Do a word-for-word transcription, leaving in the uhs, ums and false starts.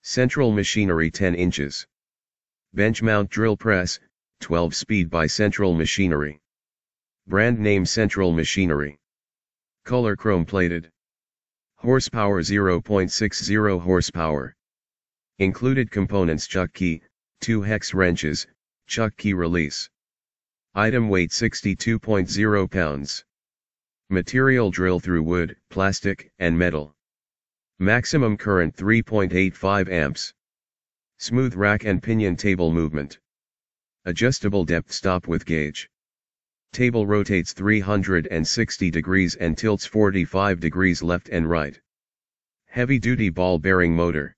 Central machinery ten inches. Bench mount drill press, twelve speed by Central Machinery. Brand name Central Machinery. Color chrome plated. Horsepower zero point six zero horsepower. Included components: chuck key, two hex wrenches, chuck key release. Item weight sixty-two point zero pounds. Material: drill through wood, plastic, and metal. Maximum current three point eight five amps. Smooth rack and pinion table movement. Adjustable depth stop with gauge. Table rotates three hundred sixty degrees and tilts forty-five degrees left and right. Heavy duty ball bearing motor.